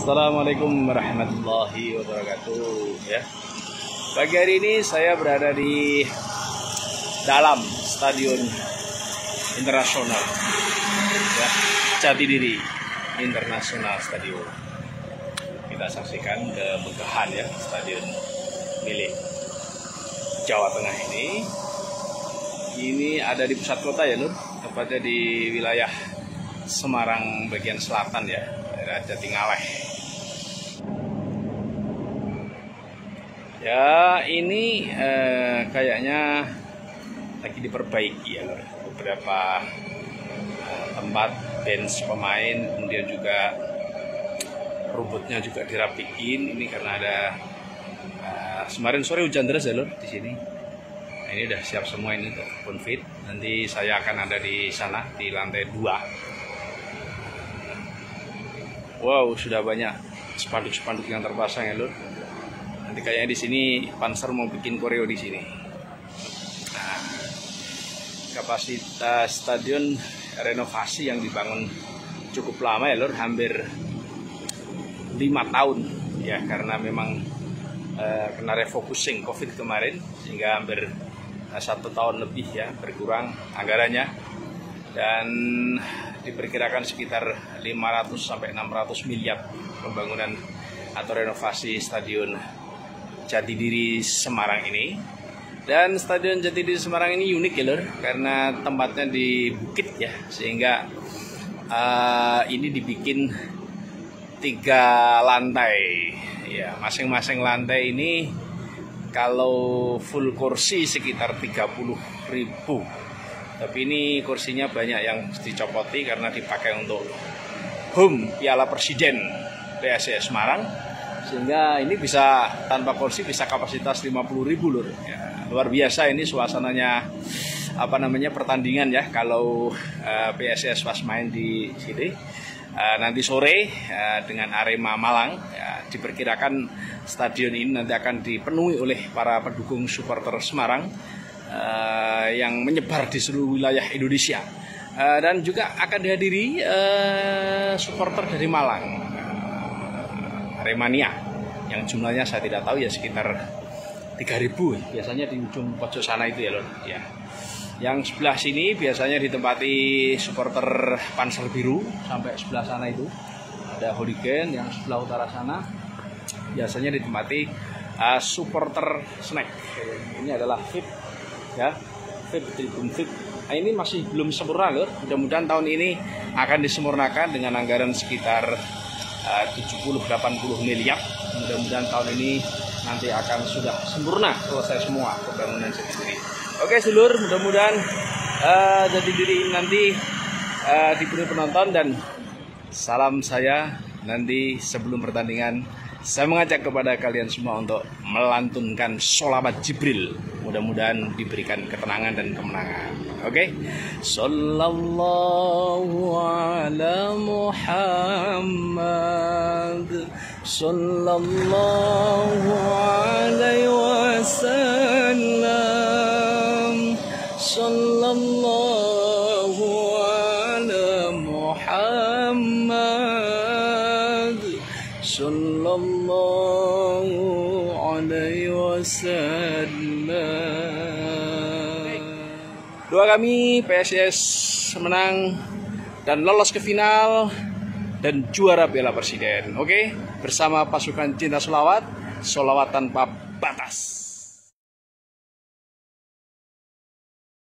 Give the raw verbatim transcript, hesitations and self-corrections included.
Assalamualaikum warahmatullahi wabarakatuh. Ya, pagi hari ini saya berada di dalam Stadion Internasional ya, Jatidiri International Stadium. Kita saksikan kemegahan ya stadion milik Jawa Tengah ini. Ini ada di pusat kota ya Nur, tepatnya di wilayah Semarang bagian selatan ya, daerah Jatingaleh. Ya ini eh, kayaknya lagi diperbaiki ya Nur. Beberapa eh, tempat bench pemain, kemudian juga rumputnya juga dirapikin. Ini karena ada eh, kemarin sore hujan deras ya Nur di sini. Nah, ini udah siap semua ini untuk konfit. Nanti saya akan ada di sana di lantai dua. Wow, sudah banyak spanduk-spanduk yang terpasang ya Lur. Nanti kayaknya di sini Panser mau bikin koreo di sini. Nah, kapasitas stadion renovasi yang dibangun cukup lama ya Lur, hampir lima tahun ya, karena memang eh, kena refocusing COVID kemarin sehingga hampir eh, satu tahun lebih ya berkurang anggarannya, dan diperkirakan sekitar lima ratus sampai enam ratus miliar pembangunan atau renovasi Stadion Jatidiri Semarang ini. Dan Stadion Jatidiri Semarang ini unik ya Lur, karena tempatnya di bukit ya, sehingga uh, ini dibikin tiga lantai ya, masing-masing lantai ini kalau full kursi sekitar tiga puluh ribu. Tapi ini kursinya banyak yang dicopoti karena dipakai untuk home Piala Presiden P S I S Semarang, sehingga ini bisa tanpa kursi bisa kapasitas lima puluh ribu Lur. Ya, luar biasa ini suasananya, apa namanya, pertandingan ya kalau uh, P S I S pas main di sini uh, nanti sore uh, dengan Arema Malang ya, diperkirakan stadion ini nanti akan dipenuhi oleh para pendukung supporter Semarang Uh, yang menyebar di seluruh wilayah Indonesia, uh, dan juga akan dihadiri uh, supporter dari Malang, uh, Aremania, yang jumlahnya saya tidak tahu ya, sekitar tiga ribu biasanya di ujung pojok sana itu ya Lord ya. Yang sebelah sini biasanya ditempati supporter Panser Biru, sampai sebelah sana itu ada hooligan. Yang sebelah utara sana biasanya ditempati uh, supporter snack. Ini adalah V I P ya, V I P, tribun V I P. Nah, ini masih belum sempurna Lur. Mudah-mudahan tahun ini akan disempurnakan dengan anggaran sekitar uh, tujuh puluh sampai delapan puluh miliar. Mudah-mudahan tahun ini nanti akan sudah sempurna, selesai semua pembangunan Jatidiri. Oke Lur, mudah-mudahan uh, Jatidiri nanti uh, dipenuhi penonton, dan salam saya nanti sebelum pertandingan. Saya mengajak kepada kalian semua untuk melantunkan sholawat Jibril. Mudah-mudahan diberikan ketenangan dan kemenangan. Oke? Okay? Sallallahu ala Muhammad, sallallahu alaihi wasallam, sallallahu ala Muhammad, sallallahu alaihi wasallam. Doa kami P S I S menang dan lolos ke final dan juara Piala Presiden. Oke, bersama pasukan cinta sholawat, sholawat tanpa batas.